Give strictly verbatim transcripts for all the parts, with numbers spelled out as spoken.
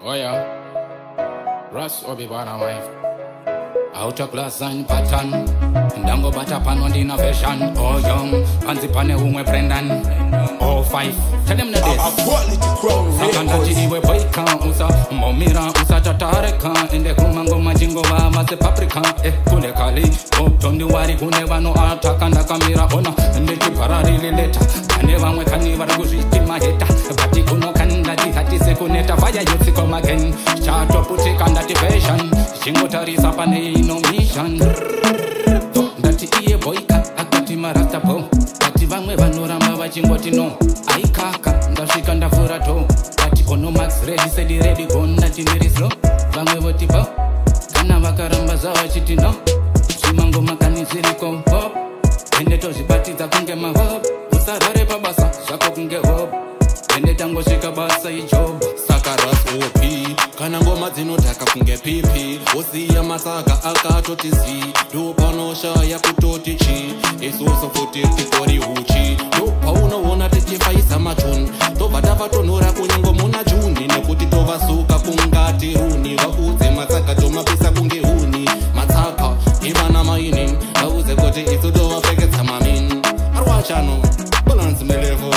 Oh yeah, Ras Obie bana wife. Outer class and pattern. Ndango bata pan on the innovation. Oh young, panzi pane umwe Brendan. Oh five, tell them that this. A quality crown Sakandati iwe Boyka usa momira usa tatareka. Inde kumango majingo wa mase paprika. Eh kule kali, optondi wari kune wano atakanda kamera ona. Ndeti parari lileta. Kane wamwe kani wari kuzviti maheta. Bati kuno kandati hati sekuneta. Vaya yotsi come again. Chato puti kandati fashion. Chingo tarisa pane ino mission. Ndati iye Boyka akati MaRasta po. Bati vamwe vanoramba vachingoti no. Aikaka ndasvika ndavhura to. Bati ono max ready sedi ready go ndati ndiri slow. Vamwe voti po. Kana vakaramba zavachiti no. Chimango makani ziriko hop. Ende tozvibatidza kunge mahop. Usarare pabasa zvako kunge hop. Ende tangosvika basa ijob. Saka Ras Obie kana ngoma dzinodhaka kunge pipi. Osiya masaga akatoti zi. Ndopanoshaya kutoti chi. Isusu futi tikori uchi. Ndopaunoona tichifaisa machuni. Tobva tavatonhora kunyango muna Juni. Nekuti tovasuka kungati runi. Vaudze matsaka tomapisa kunge huni. Matsaka ivana maini. Vaudze kuti isu tovapfeketsa mamin. Arwachano balance melevo.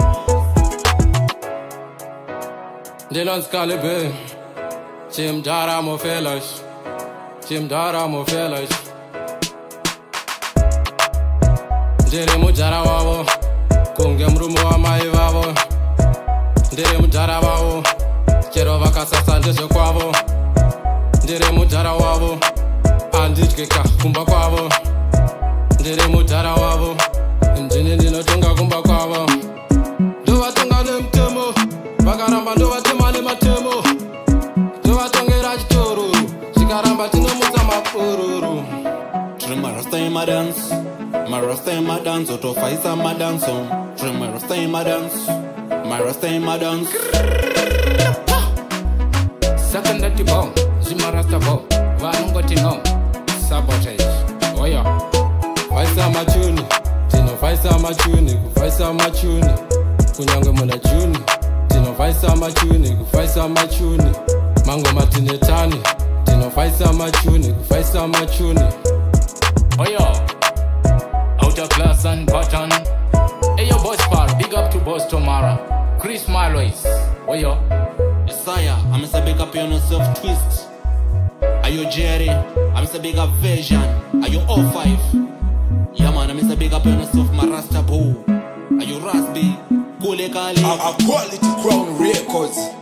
Dylan's calibre, Jim Dara mo fellas, Jim Dara mo fellas. Ndere mujara wavo, kunge mrumu wa mai vavo. Ndere mujara wavo, chero vakasasa ndezve kwavo. Ndere mujara wavo, andityika kumba kwavo. Ndere mujara wavo, ndini ndinotonga kumba kwavo. Ndovatonga nemutemo, vakaramba ndovatema nematemo. Ndovatongera chitoro, zvikaramba tinomutsa mapururu. Trim MaRasta EmaDance, MaRasta EmaDance, otofaisa madanso. Trim MaRasta EmaDance, MaRasta EmaDance. Sakandati bo, MaRasta bo, vanongoti no, sabotage. Oya, faisa machuni, tino faisa machuni, kufaisa machuni, kunyange muna Juni. Tino faisa machuni, kufaisa machuni, mango matinetani. Tino faisa machuni, kufaisa machuni. Oya, outer class and pattern. Hey yo boss par, big up to boss Tomara, Chris Marlois. Oya, Isaiah, I'm a big up on yourself twist. Are you Jerry? I'm a big up version. Are you O five? Yeah man, I'm a big up on yourself MaRasta boo. Are you Rasby? Kule Kali? A quality crown records.